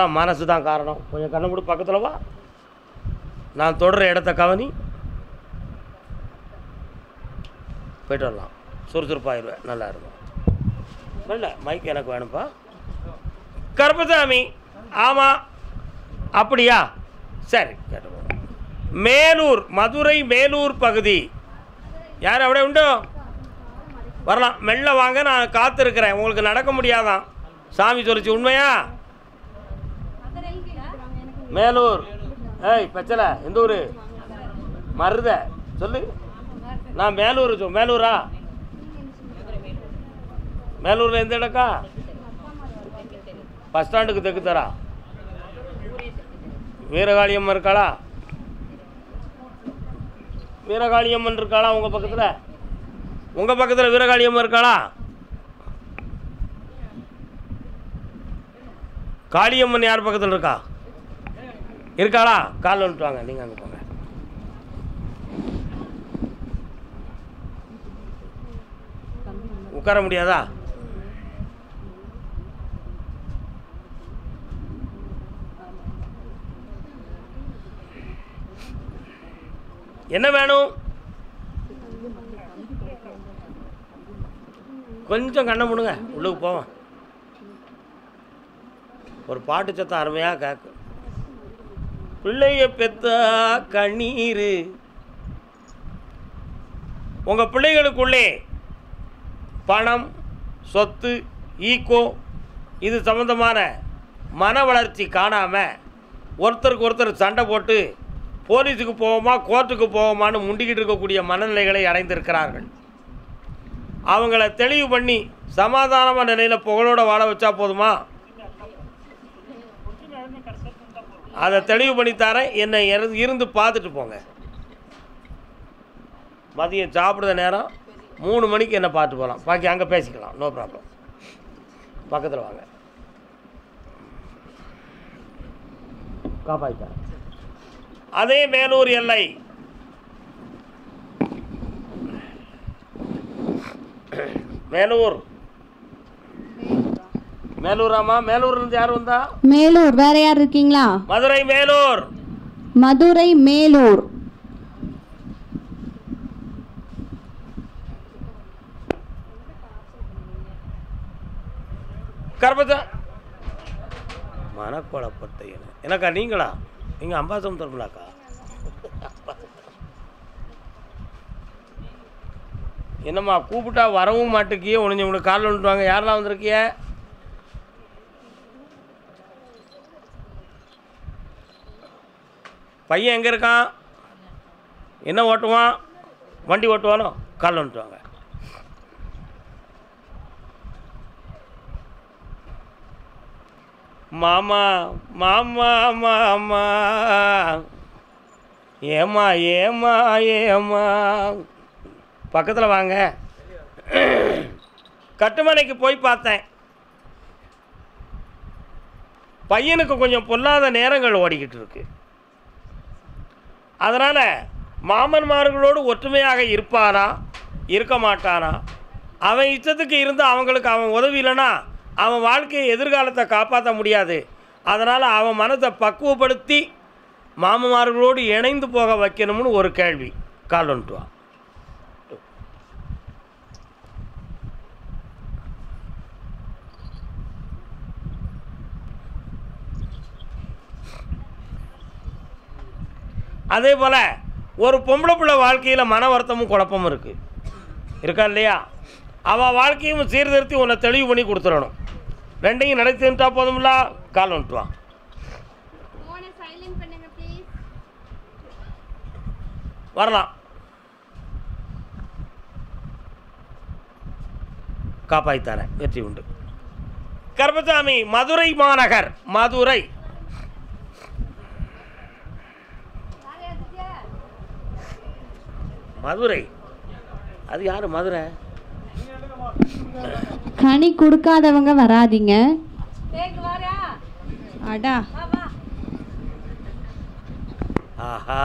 மனசு தான் காரணம். கொஞ்சம் கண்ணை மூடி பக்கத்தில் வா. நான் தொடுற இடத்த கவனி. போய்ட்டு வரலாம். சுறுசுறுப்பாகிடுவேன். நல்லா இருக்கும். இல்லை மைக் எனக்கு வேணும்ப்பா. கருப்பசாமி. ஆமாம். அப்படியா? சரி கேட்டு. மேலூர், மதுரை மேலூர் பகுதி. யார் அப்படியே உண்டோ? வரலாம். மெல்ல வாங்க, நான் காத்திருக்கிறேன். உங்களுக்கு நடக்க முடியாதான், சாமி சொல்லிச்சு. உண்மையா? மேலூர். ஏய் பச்சலை, எந்த ஊர்? மருத சொல்லு. நான் மேலூர். மேலூரா? மேலூரில் எந்த இடக்கா? பஸ் ஸ்டாண்டுக்கு தெற்கு தரா. வீரகாளியம்மன் இருக்காளா? வீரகாளியம்மன் இருக்காளா உங்கள் பக்கத்தில்? உங்கள் பக்கத்தில் வீரகாளியம்மன் இருக்காளா? காளியம்மன் யார் பக்கத்தில் இருக்கா? இருக்காளா? கால் வந்துட்டு வாங்க. நீங்கள் அங்கே போங்க. உட்கார முடியாதா? என்ன வேணும்? கொஞ்சம் கண்ணை மூடுங்க, உள்ளுக்கு போவோம். ஒரு பாட்டு சத்தம் அருமையாக கேட்கும். பிள்ளைய பெத்தா கண்ணீர். உங்கள் பிள்ளைகளுக்குள்ளே பணம், சொத்து, ஈக்கோ இது சம்பந்தமான மன வளர்ச்சி காணாமல் ஒருத்தருக்கு ஒருத்தர் சண்டை போட்டு போலீஸுக்கு போவோமா கோர்ட்டுக்கு போவோமான்னு முண்டிக்கிட்டு இருக்கக்கூடிய மனநிலைகளை அடைந்திருக்கிறார்கள். அவங்கள தெளிவு பண்ணி சமாதானமான நிலையில் புகழோடு வாழ வச்சா போதுமா? அதை தெளிவு பண்ணித்தாரேன். என்னை இருந்து பார்த்துட்டு போங்க. மதியம் சாப்பிட்ற நேரம் 3 மணிக்கு என்னை பார்த்து போகலாம். பாக்கி அங்கே பேசிக்கலாம். No problem. பக்கத்தில் வாங்க. காப்பாற்ற அதே மேலூர் எல்லை. மேலூர். மேலூராமா? மேலூர்லேருந்து யார் வந்தா? மேலூர். வேற யார் இருக்கீங்களா? மதுரை மேலூர். மதுரை மேலூர். கர்ப்பத்தா மனக்குழப்பத்தை எனக்கா? நீங்களா? நீங்கள் அம்பாசம் தரலாக்கா? என்னம்மா கூப்பிட்டா வரவும் மாட்டேக்கியே. ஒழிஞ்சு உங்களுக்கு காலில் வந்துட்டுவாங்க. யாரெல்லாம் வந்திருக்கிய? பையன் எங்கே இருக்கான்? என்ன ஓட்டுவான்? வண்டி ஓட்டுவானோ? காலில் வந்துட்டுவாங்க. மாமா மாமா மாமா ஏமா ஏமா ஏமா பக்கத்தில் வாங்க. கட்டுமனைக்கு போய் பார்த்தேன். பையனுக்கு கொஞ்சம் பொல்லாத நேரங்கள் ஓடிக்கிட்டு இருக்கு. அதனால் மாமன்மார்களோடு ஒற்றுமையாக இருப்பானா இருக்க மாட்டானா? அவன் இஷ்டத்துக்கு இருந்து அவங்களுக்கு அவன் உதவி இல்லைன்னா அவன் வாழ்க்கையை எதிர்காலத்தை காப்பாற்ற முடியாது. அதனால் அவன் மனத்தை பக்குவப்படுத்தி மாமன்மார்களோடு இணைந்து போக வைக்கணும்னு ஒரு கேள்வி. கால் வந்துட்டு வா. அதே போல் ஒரு பொம்பளை பிள்ளை வாழ்க்கையில் மன வருத்தமும் குழப்பமும் இருக்கா இல்லையா? அவள் வாழ்க்கையும் சீர்திருத்தி உன்னை தெளிவு பண்ணி கொடுத்துடணும். ரெண்டையும் நடத்திட்டா போதும்ல. கால் வந்துட்டுவான். வரலாம். காப்பாற்றித்தரேன். வெற்றி உண்டு. கருப்பசாமி. மதுரை மாநகர். மதுரை. மதுரை அது யாரு? மதுரை. கனி கொடுக்காதவங்க வராதீங்க. அடா. ஆஹா.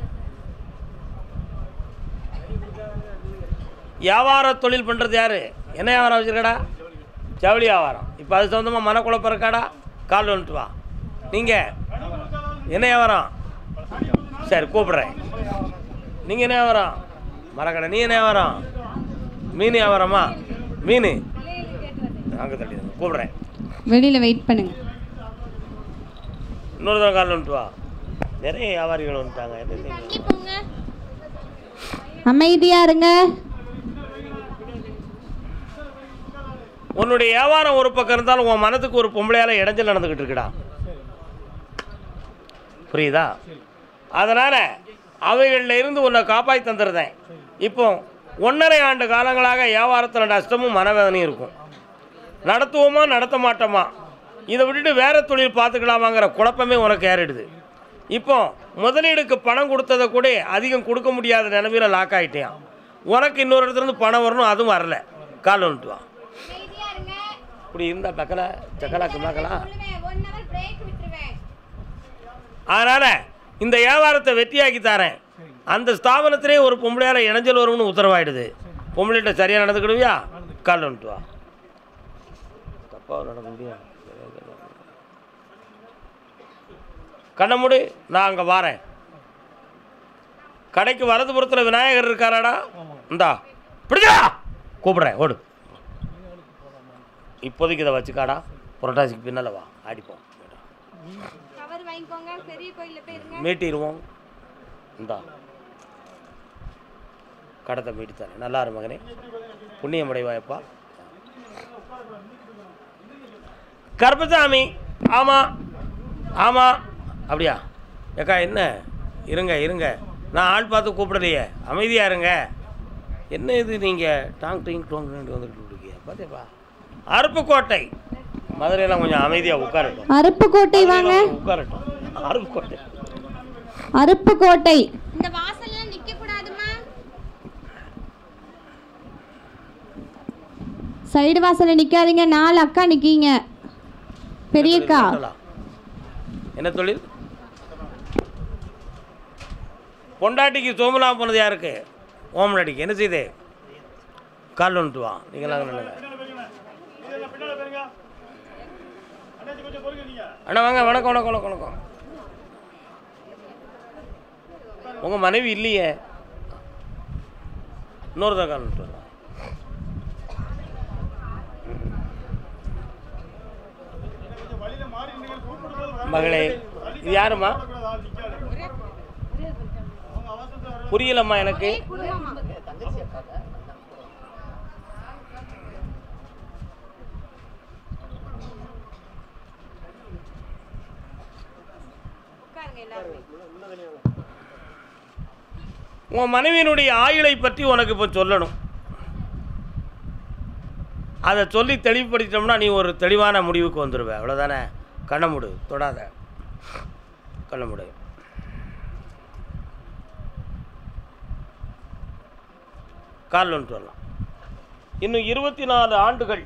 வியாபார தொழில் பண்ணுறது யாரு? என்ன வியாபாரம் வச்சுருக்கடா? ஜவுளி வியாபாரம். இப்போ அது சொந்தமாக மனக்குழப்பம் இருக்காடா? கால் வந்துட்டு வா. நீங்கள் என்ன வியாபாரம்? சரி கூப்பிட்றேன். நீங்கள் என்ன வியாபாரம்? மரக்கடை. நீ என்ன வியாபாரம்? மீன் வியாபாரமா? மீன் அங்கே தள்ளி கூப்பிட்றேன். வெளியில் வெயிட் பண்ணுங்க. இன்னொரு தடவை காலில் வந்துட்டு வா. நிறைய வியாபாரிகள் வந்துட்டாங்க. அமைதியா இருங்க. உன்னுடைய வியாபாரம் ஒரு பக்கம் இருந்தாலும் உன் மனத்துக்கு ஒரு பொம்பளையால் இடைஞ்சல் நடந்துக்கிட்டு இருக்குடா. புரியுதா? அதனால் அவைகளில் இருந்து உன்னை காப்பாற்றி தந்துடுறேன். இப்போ 1.5 ஆண்டு காலங்களாக வியாபாரத்தில் நஷ்டமும் மனவேதனையும் இருக்கும். நடத்துவோமா நடத்த மாட்டோமா, இதை விட்டுட்டு வேறு தொழில் பார்த்துக்கலாமாங்கிற குழப்பமே உனக்கு ஏறிடுது. இப்போ முதலீடுக்கு பணம் கொடுத்ததை கூட அதிகம் கொடுக்க முடியாத நிலைமையில் லாக் ஆகிட்டேன். உனக்கு இன்னொரு இடத்துலேருந்து பணம் வரணும், அதுவும் வரல. கால் வந்துட்டு வா. இப்படி இருந்தால் பக்கலா சக்கலாக்கு பார்க்கலாம். அதனால் இந்த வியாபாரத்தை வெற்றியாக்கி தரேன். அந்த ஸ்தாபனத்திலே ஒரு பொம்பளையால் இணைஞ்சல் வரும்னு உத்தரவாயிடுது. பொம்பளைகிட்ட சரியாக நடந்துக்கிடுவியா? கால் வந்துட்டு வா. தப்பாக நடக்க முடியும். கண்ண மூடு, நான் அங்கே வாரேன். கடைக்கு வலதுபுறத்தில் விநாயகர் இருக்காராடா? இந்தா பிடிச்சா கூப்பிட்றேன். ஓடு. இப்போதைக்கு இதை வச்சுக்காடா. புரட்டாசிக்கு பின்னால் வா, ஆடிப்போம். மீட்டிடுவோம். இந்தா கடத்தை மீட்டித்தானே. நல்லா இரு மகனே, புண்ணியம் அடைவாயப்பா. கருப்பசாமி. ஆமாம் ஆமாம். அப்படியா? ஏக்கா என்ன? இருங்க இருங்க, நான் ஆள் பார்த்து கூப்பிடலையே, அமைதியாக இருங்க. என்ன இது நீங்கள் டாங் டிங் டோங் வந்துட்டு இருக்கீங்க? பார்த்தேப்பா. அருப்புக்கோட்டை. மதுரையெல்லாம் கொஞ்சம் அமைதியாக உட்காரட்டும். அருப்புக்கோட்டை வாங்க. உட்காரட்டும். அருப்புக்கோட்டை. அருப்புக்கோட்டை. இந்த வாசல்ல நிக்க கூடாதுமா. சைடு வாசல்ல நிக்காதீங்க. 4 அக்கா நிக்கீங்க. பெரியக்கா. என்ன தொழில்? பொண்டாட்டிக்கு சோமலா போனது யாருக்கு? ஓமனாட்டிக்கு. என்ன செய்யுது? கால் வந்துட்டு வா. நீங்களாம் அண்ணா வாங்க. வணக்கம் வணக்கம் வணக்கம் வணக்கம். உங்கள் மனைவி இல்லையே. இன்னொரு தான் கால் வந்துட்டு வரலாம். மகளே, இது யாருமா? புரியலம்மா எனக்கு. உன் மனைவியினுடைய ஆயுளை பற்றி உனக்கு இப்போ சொல்லணும். அதை சொல்லி தெளிவுபடுத்திட்டோம்னா நீ ஒரு தெளிவான முடிவுக்கு வந்துடுவேன். அவ்வளோதானே? கண்ண மூடு, தொடாத. கண்ண மூடு. கால் வந்துட்டு வரலாம். இன்னும் 24 ஆண்டுகள்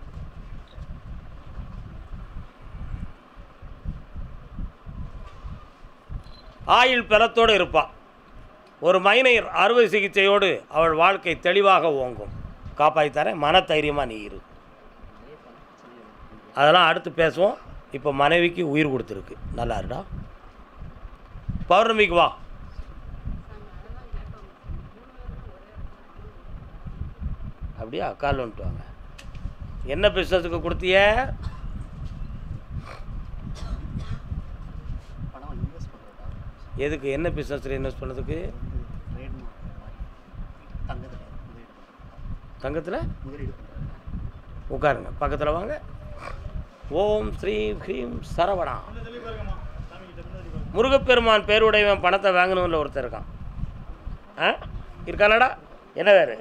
ஆயுள் பெறத்தோடு இருப்பாள். ஒரு மைனர் அறுவை சிகிச்சையோடு அவள் வாழ்க்கை தெளிவாக ஓங்கும். காப்பாற்றித்தரேன். மனத்தைரியமாக நீ இரு. அதெல்லாம் அடுத்து பேசுவோம். இப்போ மனைவிக்கு உயிர் கொடுத்துருக்கு. நல்லா இருடா. பௌர்ணமிக்கு வா. அப்படியா? கால் வந்துட்டு வாங்க. என்ன பிஸ்னஸுக்கு கொடுத்திய? எதுக்கு? என்ன பிஸ்னஸில் இன்வெஸ்ட் பண்ணதுக்கு? தங்கத்தில் உட்காருங்க. பக்கத்தில் வாங்க. ஓம் ஸ்ரீ ஹ்ரீம் சரவணா. முருகப்பெருமான் பேருடையவன் பணத்தை வாங்கணும்ல ஒருத்தர் இருக்கான். ஆ இருக்கானடா? என்ன வேறு?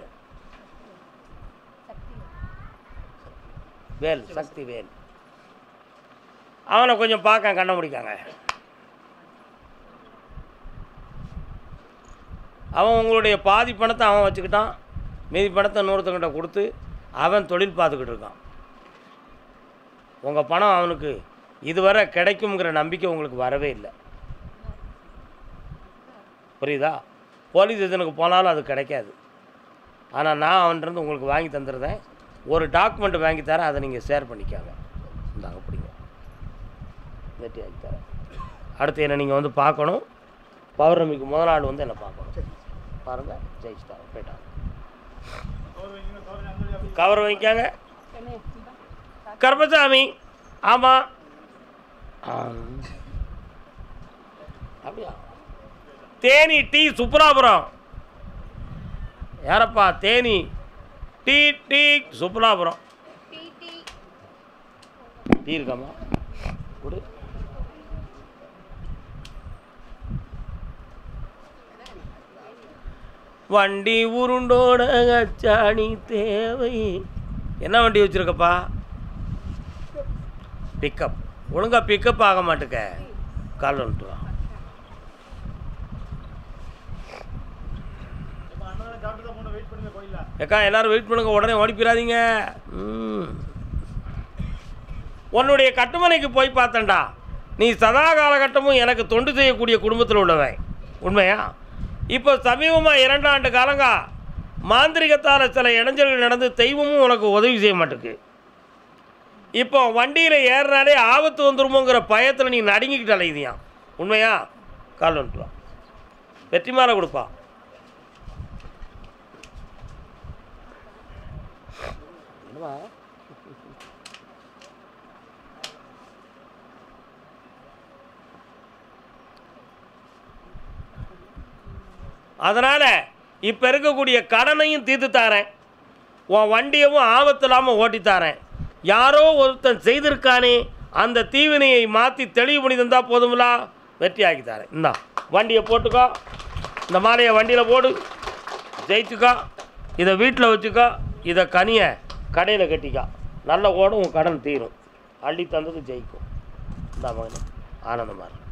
வேல், சக்தி வேல். அவனை கொஞ்சம் பார்க்க கண்ண முடிக்காங்க. அவன் உங்களுடைய பாதி பணத்தை அவன் வச்சுக்கிட்டான். மீதி பணத்தை இன்னொருத்தங்கிட்ட கொடுத்து அவன் தொழில் பார்த்துக்கிட்டு இருக்கான். உங்கள் பணம் அவனுக்கு இதுவரை கிடைக்குங்கிற நம்பிக்கை உங்களுக்கு வரவே இல்லை. புரியுதா? போலீஸ் ஸ்டேஷனுக்கு போனாலும் அது கிடைக்காது. ஆனால் நான் அவன்கிட்ட உங்களுக்கு வாங்கி தந்துடுறேன். ஒரு டாக்குமெண்ட் வாங்கி தரேன். அதை நீங்கள் ஷேர் பண்ணிக்காங்க. இந்தாங்க பிடிங்க. வெற்றி ஆகி தரேன். அடுத்து என்ன நீங்கள் வந்து பார்க்கணும். பௌர்ணமிக்கு முதல் நாள் வந்து என்ன பார்க்கணும். பாருங்கள், ஜெயிச்சிட்டாங்க, போயிட்டாங்க. கவர் வைக்காங்க. கருப்பசாமி. ஆமாம், அப்படியா? தேனி டி சுப்புராபுரம். யாரப்பா? Theni T T Subburapuram. Tea இருக்காமா? கொடு. வண்டி உருண்டோட கச்சாணி தேவை. என்ன வண்டி வச்சுருக்கப்பா? பிக்கப். ஒழுங்கா பிக்கப் ஆக மாட்டுக்க. கால் வந்துட்டு வா. ஏக்கா எல்லாரும் வெயிட் பண்ணுங்க, உடனே ஓடிப்பிடாதீங்க. உன்னுடைய கட்டுமனைக்கு போய் பார்த்தேன்டா. நீ சதா காலகட்டமும் எனக்கு தொண்டு செய்யக்கூடிய குடும்பத்தில் உள்ளவன். உண்மையா? இப்போ சமீபமாக 2 ஆண்டு காலங்கா மாந்திரிகத்தால் சில இடைஞ்சல்கள் நடந்து தெய்வமும் உனக்கு உதவி செய்ய மாட்டேக்கு. இப்போ வண்டியில் ஏறினாலே ஆபத்து வந்துருமோங்கிற பயத்தில் நீ நடுங்கிக்கிட்டு அலையுதியான். உண்மையா? கால் வந்துட்டு வெற்றி மாலை கொடுப்பா. என்னவா? அதனால் இப்போ இருக்கக்கூடிய கடனையும் தீர்த்து தாரேன். உன் வண்டியவும் ஆபத்து இல்லாமல் ஓட்டித்தாரேன். யாரோ ஒருத்தன் செய்திருக்கானே, அந்த தீவினையை மாற்றி தெளிவு பண்ணி தந்தால் போதுங்களா? வெற்றி ஆக்கி தரேன். இந்தா வண்டியை போட்டுக்கோ. இந்த மாலையை வண்டியில் போடு. ஜெயிச்சுக்கோ. இதை வீட்டில் வச்சுக்கோ. இதை கனியை கடையில் கட்டிக்கோ. நல்ல ஓடும், உன் கடன் தீரும். அள்ளி தந்தது ஜெயிக்கும். இந்த மகனே ஆனந்தமாக இருக்கு.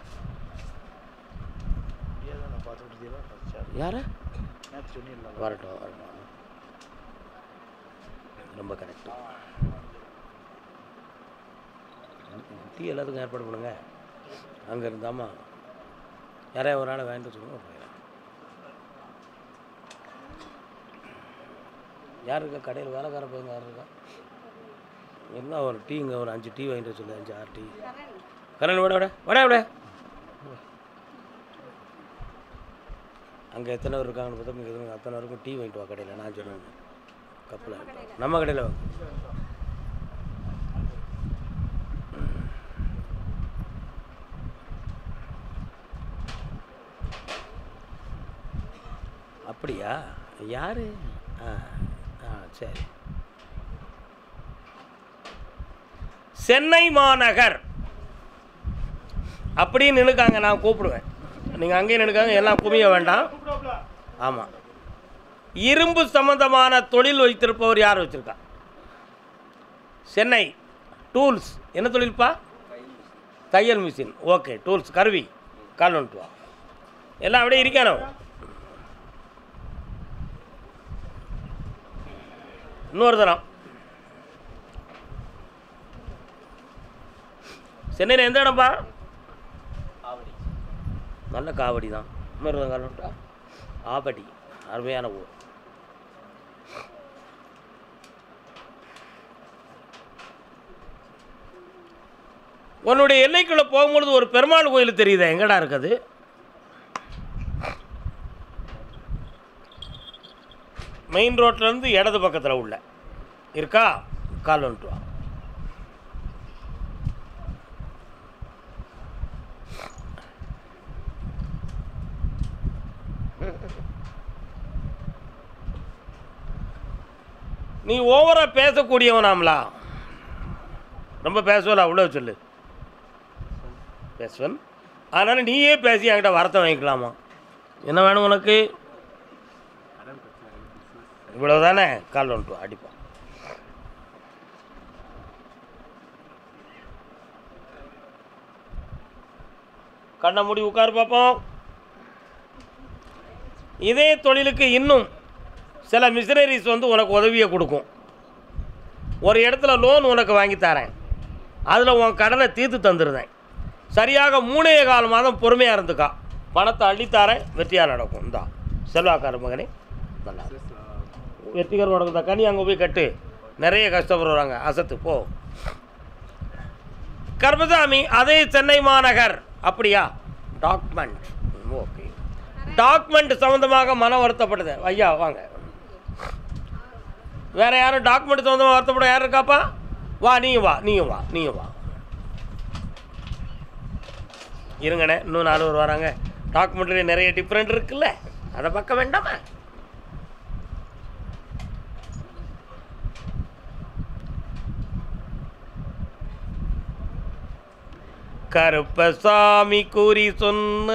யார வரட்டும் வரட்டும். ரொம்ப கரெக்டு. டீ எல்லாத்துக்கும் ஏற்பாடு பண்ணுங்க. அங்கே இருந்தாமா யாரையா ஒரு ஆளை வாங்கிட்டு சொல்லுங்க. யார் இருக்கா கடையில்? வேலைக்கார பையங்க யார் இருக்கா? என்ன ஒரு டீங்க ஒரு 5 டீ வாங்கிட்டு சொல்லு. 5 6 டீ. கரண் விட விட விட விட. அங்கே எத்தனை பேர் இருக்காங்கன்னு பார்த்தா இங்கே அத்தனை பேருக்கும் டீ வாங்கிட்டு வா கடையில். நான் சொன்னேன் கப்பில் நம்ம கடையில் வாங்க. அப்படியா? யார்? சரி. சென்னை மாநகர் அப்படின்னு நினைக்காங்க. நான் கூப்பிடுவேன். நீங்கள் அங்கேயும் நினைக்காங்க. எல்லாம் குமிய வேண்டாம். ஆமாம். இரும்பு சம்பந்தமான தொழில் வைத்திருப்பவர் யார் வச்சுருக்கா? சென்னை டூல்ஸ். என்ன தொழில்ப்பா? தையல் மிஷின். ஓகே. டூல்ஸ் கருவி. கால் வந்துட்டு வா. எல்லாம் அப்படியே இருக்கணும். இன்னொரு தரம். சென்னையில் எந்த இடம்ப்பா? நல்ல காவடி தான். இன்னொரு தான் கால் வந்துட்டா. ஆபடி. அருமையான ஊர். உன்னுடைய எல்லைக்குள்ளே போகும்பொழுது ஒரு பெருமாள் கோயில் தெரியுதா? எங்கடா இருக்குது? மெயின் ரோட்லேருந்து இடது பக்கத்தில் உள்ள இருக்கா? கால் வந்துட்டு வா. நீ ஓவராக பேசக்கூடியவனாம்லா. ரொம்ப பேசுவல அவ்வளோ சொல்லு. பேசுவன். அதனால் நீயே பேசி என்கிட்ட வரத்தை வாங்கிக்கலாமா? என்ன வேணும் உனக்கு? இவ்வளோ தானே? கால் வந்துட்டு அடிப்பான். கண்ணை மூடி உட்காரு பார்ப்போம். இதே தொழிலுக்கு இன்னும் சில மிஷினரிஸ் வந்து உனக்கு உதவியை கொடுக்கும். ஒரு இடத்துல லோன் உனக்கு வாங்கி தரேன். அதில் உன் கடனை தீர்த்து தந்துடுறேன். சரியாக 3.25 மாதம் பொறுமையாக இருந்துக்கா. பணத்தை அள்ளித்தாரேன். வெற்றியாக நடக்கும். இந்தா செல்வாக்கார மகனே. நல்லா வெற்றிகரம் நடக்கும். இந்த கனி அங்கே போய் கட்டு. நிறைய கஷ்டப்படுறாங்க. அசத்து போ. கருப்பசாமி அதே சென்னை மாநகர். அப்படியா? டாக்குமெண்ட். ஓகே. டாக்குமெண்ட் சம்மந்தமாக மனம் வருத்தப்படுது. ஐயா வாங்க. வேறு யாரும் டாக்குமெண்ட் சம்மந்தமாக வருத்தப்பட யார் இருக்காப்பா? வா, நீங்கள் வா, நீங்கள் வா, நீங்கள் வா. இருங்கண்ணே, இன்னும் 4 பேர் வராங்க. டாக்குமெண்ட்லேயே நிறைய டிஃப்ரெண்ட் இருக்குல்ல, அதை பார்க்க வேண்டாமா? கருப்பசாமி கூறி சொன்ன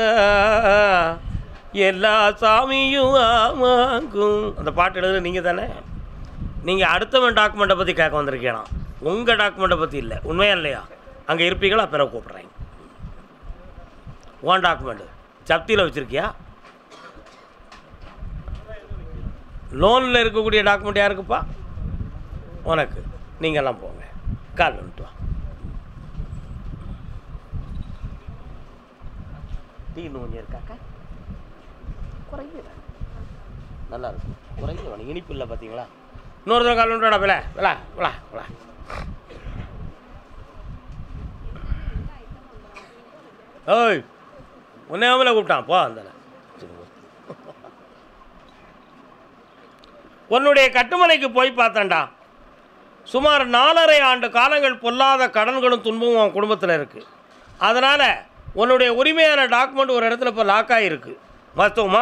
எல்லா சாமியும் ஆமாங்கும். அந்த பாட்டு எழுதுறது நீங்கள் தானே? நீங்கள் அடுத்தவன் டாக்குமெண்ட்டை பற்றி கேட்க வந்திருக்கீங்களா? உங்கள் டாக்குமெண்ட்டை பற்றி இல்லை. உண்மையா இல்லையா? அங்கே இருப்பீங்களா? பிறகு கூப்பிட்றேன். Own document சப்தியில் வச்சுருக்கியா? லோனில் இருக்கக்கூடிய டாக்குமெண்ட் யாருக்குப்பா? உனக்கு. நீங்கள்லாம் போங்க, கால் வந்துட்டு வா. டீ இன்னும் கொஞ்சம் இருக்காக்கா? குறையுது, நல்லா இருக்கும். குறையுது வேணும், இனிப்பு இல்லை பார்த்தீங்களா? இன்னொரு தடவை கால் வந்துட்டு விளா விளா விளா விளா. ஓய், உன்னையாமல கூப்பிட்டான் போ. அந்த உன்னுடைய கட்டுமனைக்கு போய் பார்த்தேன்டா. சுமார் 4.5 ஆண்டு காலங்கள் பொல்லாத கடன்களும் துன்பமும் அவன் குடும்பத்தில் இருக்குது. அதனால் உன்னுடைய உரிமையான டாக்குமெண்ட் ஒரு இடத்துல இப்போ லாக் ஆகிருக்கு. வாஸ்தவமா?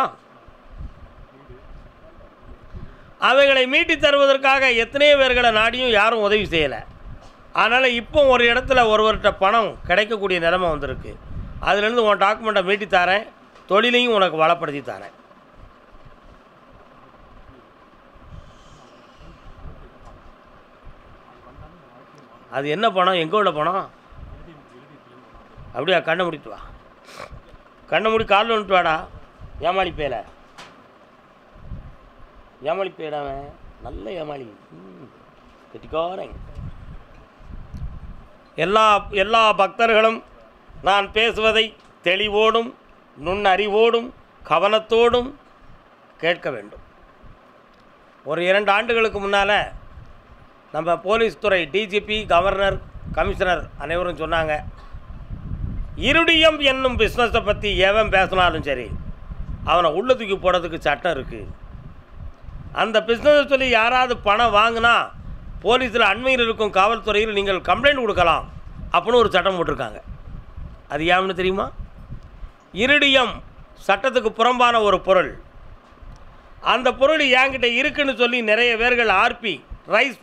அவைகளை மீட்டி தருவதற்காக எத்தனையோ பேர்களை நாடியும் யாரும் உதவி செய்யலை. அதனால் இப்போ ஒரு இடத்துல ஒருவர்கிட்ட பணம் கிடைக்கக்கூடிய நிலைமை வந்திருக்கு. அதுலேருந்து உன் டாக்குமெண்ட்டை மீட்டி தரேன், தொழிலையும் உனக்கு வளப்படுத்தி தரேன். அது என்ன பணம்? எங்கே உள்ள பணம்? அப்படியா? கண்ணை முடிட்டு வா, கண்ணை மூடி காலில் வந்துட்டு வாடா. ஏமாளி பேல, ஏமாளி பேடாவன் நல்ல ஏமாளி, கெட்டிக்காரன். எல்லா பக்தர்களும் நான் பேசுவதை தெளிவோடும் நுண்ணறிவோடும் கவனத்தோடும் கேட்க வேண்டும். ஒரு 2 ஆண்டுகளுக்கு முன்னால் நம்ம போலீஸ் துறை டிஜிபி, கவர்னர், கமிஷனர் அனைவரும் சொன்னாங்க, இருடியம் என்னும் பிஸ்னஸை பற்றி எவன் பேசினாலும் சரி அவனை உள்ள தூக்கி போடுறதுக்கு சட்டம் இருக்குது. அந்த பிஸ்னஸை சொல்லி யாராவது பணம் வாங்கினா போலீஸில் அண்மையில் இருக்கும் காவல்துறையில் நீங்கள் கம்ப்ளைண்ட் கொடுக்கலாம் அப்படின்னு ஒரு சட்டம் போட்டிருக்காங்க. அது ஏன்னு தெரியுமா? இருடியம் சட்டத்துக்கு புறம்பான ஒரு பொருள். அந்த பொருள் என்கிட்ட இருக்குன்னு சொல்லி நிறைய பேர்கள் ஆர்பி, ரைஸ்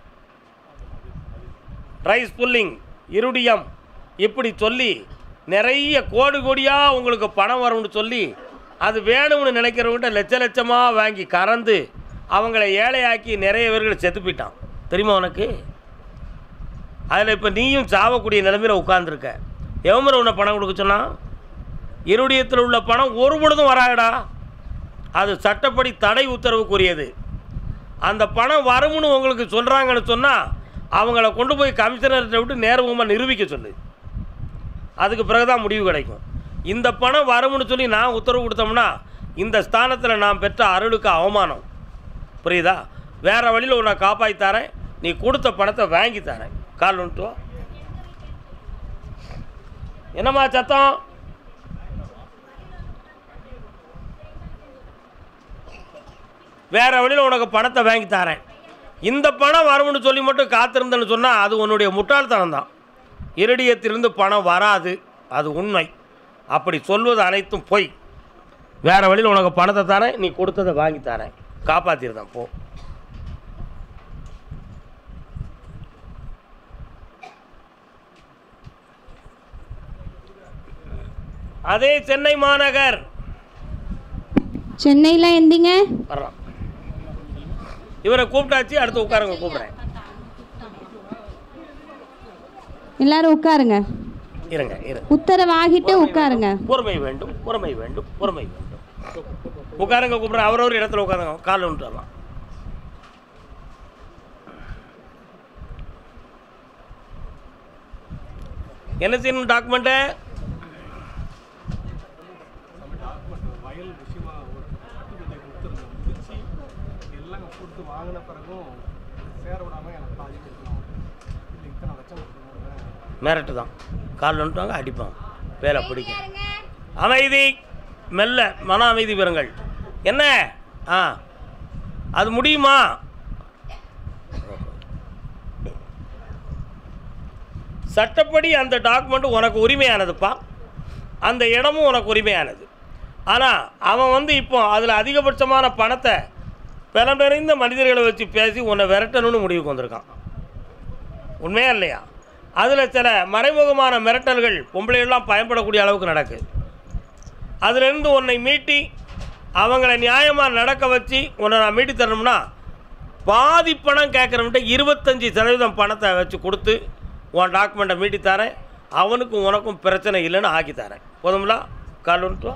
புல்லிங், இருடியம் இப்படி சொல்லி நிறைய கோடியாக உங்களுக்கு பணம் வரும்னு சொல்லி அது வேணும்னு நினைக்கிறவங்ககிட்ட லட்சமாக வாங்கி கறந்து அவங்கள ஏழையாக்கி நிறைய பேர்கள் செத்து போயிட்டான். தெரியுமா உனக்கு? அதில் இப்போ நீயும் சாவக்கூடிய நிலைமையில் உட்கார்ந்துருக்க. எவமரை உன்னை பணம் கொடுக்க சொன்னால்? இருடியத்தில் உள்ள பணம் ஒரு பொழுதும் வராடா. அது சட்டப்படி தடை உத்தரவுக்குரியது. அந்த பணம் வரும்னு உங்களுக்கு சொல்கிறாங்கன்னு சொன்னால் அவங்கள கொண்டு போய் கமிஷனர்கிட்ட விட்டு நேர்முகமாக நிரூபிக்க சொல்லு. அதுக்கு பிறகு தான் முடிவு கிடைக்கும். இந்த பணம் வரும்னு சொல்லி நான் உத்தரவு கொடுத்தோம்னா இந்த ஸ்தானத்தில் நான் பெற்ற அருளுக்கு அவமானம். புரியுதா? வேறு வழியில் உன்னை காப்பாற்றி தரேன், நீ கொடுத்த பணத்தை வாங்கி தரேன். கால் வந்துட்டு என்னம்மா சத்தம்? வேறு வழியில் உனக்கு பணத்தை வாங்கி தரேன். இந்த பணம் வரும்னு சொல்லி மட்டும் காத்திருந்தேன்னு சொன்னால் அது உன்னுடைய முட்டாள்தனம் தான். இருடியத்திலிருந்து பணம் வராது, அது உண்மை. அப்படி சொல்வது அனைத்தும் பொய். வேறு வழியில் உனக்கு பணத்தை தரேன், நீ கொடுத்ததை வாங்கி தரேன், காப்பாற்றிருந்தேன் போ. அதே சென்னை மாநகர். சென்னையில் எந்திங்க வர்றான். இவரை கூப்பிட்டாச்சு, அடுத்து உட்காருங்க, கூப்பிட்றேன். எல்லாரும் உட்காருங்க. இருங்க. உத்தரவாகிட்டு உட்காருங்க. பொறுமை வேண்டும். உட்காருங்க, கூப்பிட்றேன். அவரவர் இடத்துல உட்காருங்க. கால் வந்துட்டு வரலாம். என்ன செய்யணும்? டாக்குமெண்ட்டு வாங்கின பிறகும் சேர விடாமல் எனக்கு பாதி கொடுக்கணும். இல்லை இத்தனை லட்சம் கொடுக்கணும். மிரட்டு தான். கால் வந்துட்டாங்க அடிப்பான், வேலை பிடிக்கும். அமைதி, மெல்ல மன அமைதி பெறுங்கள். என்ன அது முடியுமா? சட்டப்படி அந்த டாக்குமெண்ட் உனக்கு உரிமையானதுப்பா, அந்த இடமும் உனக்கு உரிமையானது. ஆனால் அவன் இப்போ அதில் அதிகபட்சமான பணத்தை பலம் நிறைந்த மனிதர்களை வச்சு பேசி உன்னை விரட்டணும்னு முடிவுக்கு வந்திருக்கான். உண்மையா இல்லையா? அதில் சில மறைமுகமான மிரட்டல்கள் பொம்பளைகள்லாம் பயன்படக்கூடிய அளவுக்கு நடக்குது. அதிலிருந்து உன்னை மீட்டி அவங்கள நியாயமாக நடக்க வச்சு உன்னை நான் மீட்டி தரணும்னா பாதி பணம் கேட்குறவன்ட்ட 25% பணத்தை வச்சு கொடுத்து உன் டாக்குமெண்ட்டை மீட்டி தரேன். அவனுக்கும் உனக்கும் பிரச்சனை இல்லைன்னு ஆக்கி தரேன். போதுங்களா? கால் வந்துட்டு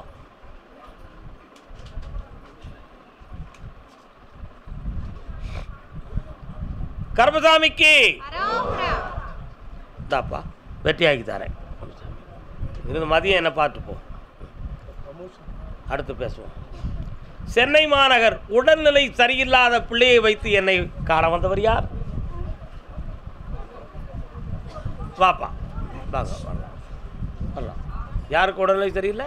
கர்மசாமிக்கு தாப்பா வெற்றியாக்கி தரேன். இருந்து மதியம் என்ன பார்த்துப்போம், அடுத்து பேசுவோம். சென்னை மாநகர் உடல்நிலை சரியில்லாத பிள்ளையை வைத்து என்னை காண வந்தவர் யார்? வாப்பா வாங்க வரலாம். யாருக்கு உடல்நிலை சரியில்லை?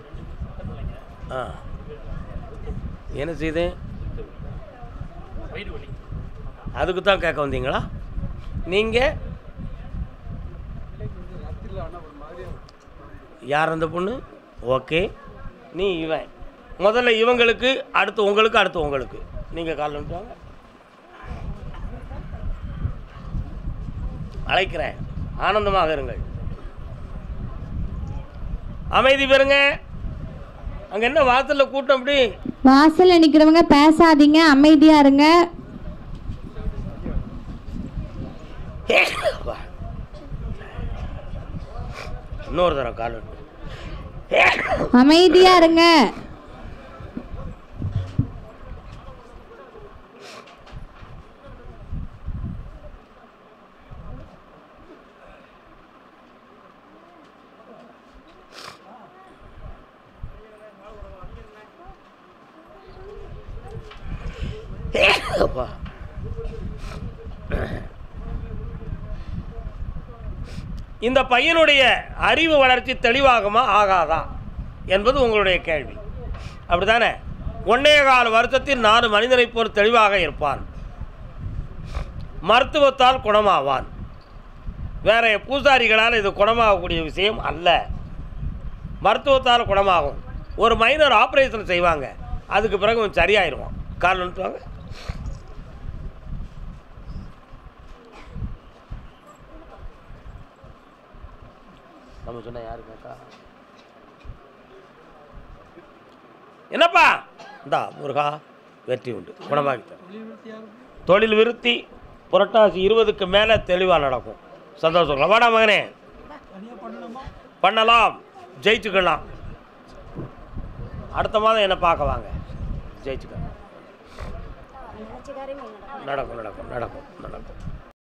என்ன செய்தேன்? அதுக்கு தான் கேட்க வந்தீங்களா நீங்கள்? யார் அந்த பொண்ணு? ஓகே, நீ இவன். முதல்ல இவங்களுக்கு, அடுத்து உங்களுக்கு, அடுத்து உங்களுக்கு. நீங்கள் கால் வந்துட்டாங்க, அழைக்கிறேன். ஆனந்தமாக இருங்கள், அமைதி பெறுங்க. அங்கே என்ன வாசலில் கூட்டம்? அப்படி வாசலில் நிற்கிறவங்க பேசாதீங்க, அமைதியாக இருங்க. இன்னொரு தரம் கால் அமைதியா இருங்க. இந்த பையனுடைய அறிவு வளர்ச்சி தெளிவாகுமா ஆகாதா என்பது உங்களுடைய கேள்வி. அப்படித்தானே? 1.25 வருஷத்தில் 4 மனிதனை போல் தெளிவாக இருப்பான். மருத்துவத்தால் குணமாவான். வேற பூசாரிகளால் இது குணமாகக்கூடிய விஷயம் அல்ல. மருத்துவத்தால் குணமாகும். ஒரு மைனர் ஆப்ரேஷன் செய்வாங்க, அதுக்கு பிறகு கொஞ்சம் சரியாயிருவான். கால் நிறுத்துவாங்க. நம்ம சொன்ன யாருக்கா? என்னப்பா இந்தா முருகா, வெற்றி உண்டு, குணமாகிட்ட. தொழில் விருத்தி புரட்டாசி 20க்கு மேலே தெளிவாக நடக்கும். சந்தோஷம். வாடா மகனே, பண்ணலாம், ஜெயிச்சுக்கலாம். அடுத்த மாதம் என்ன பார்க்க வாங்க, ஜெயிச்சுக்கலாம். நடக்கும் நடக்கும் நடக்கும் நடக்கும்.